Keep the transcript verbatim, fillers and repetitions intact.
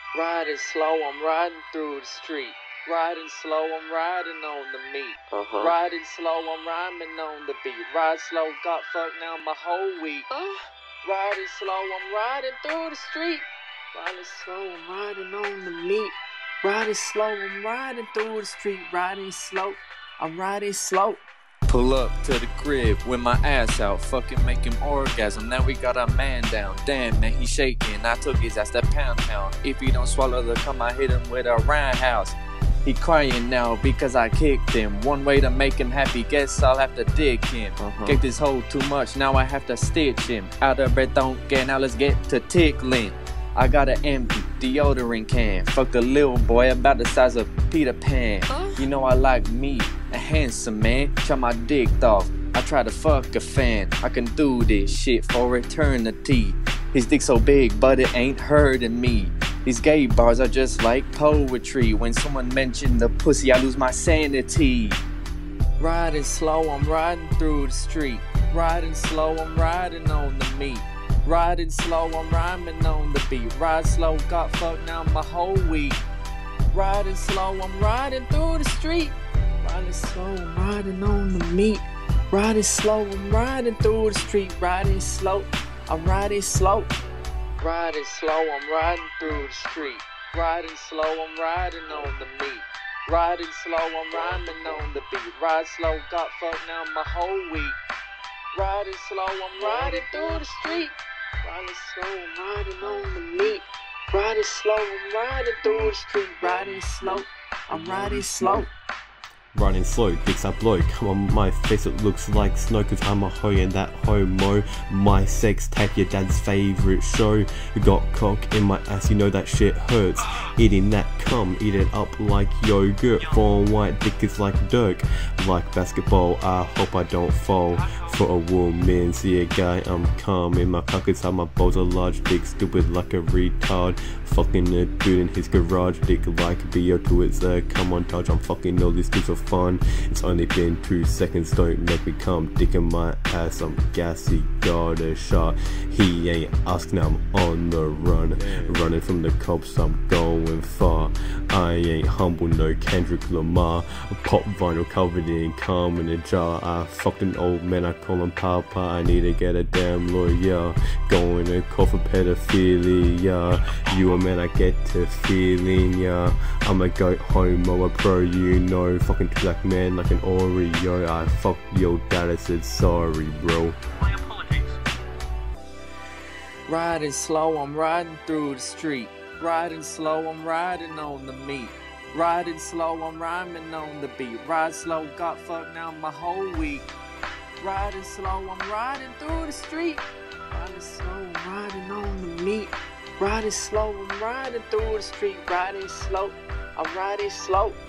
Riding slow, I'm riding through the street. Riding slow, I'm riding on the meat. Uh-huh. Riding slow, I'm rhyming on the beat. Ride slow, got fucked now my whole week. Uh. Riding slow, I'm riding through the street. Riding slow, I'm riding on the meat. Riding slow, I'm riding through the street. Riding slow, I'm riding slow. Pull up to the crib with my ass out, fucking make him orgasm. Now we got a man down. Damn, man, he shaking. I took his ass to Pound Town. If he don't swallow the cum, I hit him with a roundhouse. He crying now because I kicked him. One way to make him happy, guess I'll have to dig him. Uh-huh. Kicked his hole too much, now I have to stitch him. Out of breath, don't get, now let's get to tickling. I got an empty deodorant can. Fuck the little boy about the size of Peter Pan. Uh. You know I like me, a handsome man. Chop my dick off, I try to fuck a fan. I can do this shit for eternity. His dick so big, but it ain't hurting me. These gay bars are just like poetry. When someone mentioned the pussy, I lose my sanity. Riding slow, I'm riding through the street. Riding slow, I'm riding on the meat. Riding slow, I'm rhyming on the beat. Ride slow, got fucked now my whole week. Riding slow, I'm riding through the street. Riding slow, I'm riding on the meat. Riding slow, I'm riding through the street. Riding slow, I'm riding slow. Riding slow, I'm riding through the street. Riding slow, I'm riding on the meat. Riding slow, I'm rhyming on the beat. Ride slow, got fucked now my whole week. Riding slow, I'm riding through the street. Riding slow, I'm riding on the meat. Riding slow, I'm riding through the street. Riding slow, I'm riding slow. Riding slow, dicks I blow. Come on my face, it looks like snow. Cause I'm a hoe and that homo. My sex tape, your dad's favourite show. You got cock in my ass, you know that shit hurts. Eating that cum, eat it up like yogurt. Four white dick is like dirt. Like basketball, I hope I don't fall for a woman. See a guy, I'm calm in my pockets. How my balls are large, dick stupid like a retard. Fucking a dude in his garage, dick like B O two, it's a come on touch. I'm fucking all these dudes are fun. It's only been two seconds, don't make me come. Dick in my ass, I'm gassy, got a shot. He ain't asked, now I'm on the run. Running from the cops, I'm going far. I ain't humble, no Kendrick Lamar. Pop vinyl covered in cum in a jar. I fucked an old man, I call him Papa. I need to get a damn lawyer. Going to call for pedophilia. You a man, I get to feeling ya. I'm a goat homo, a pro, you know. Fucking black man like an Oreo. I fucked your dad, I said sorry, bro. My apologies. Riding slow, I'm riding through the street. Riding slow, I'm riding on the meat. Riding slow, I'm rhyming on the beat. Ride slow, got fucked now my whole week. Riding slow, I'm riding through the street. Riding slow, I'm riding on the meat. Riding slow, I'm riding through the street. Riding slow, I'm riding slow.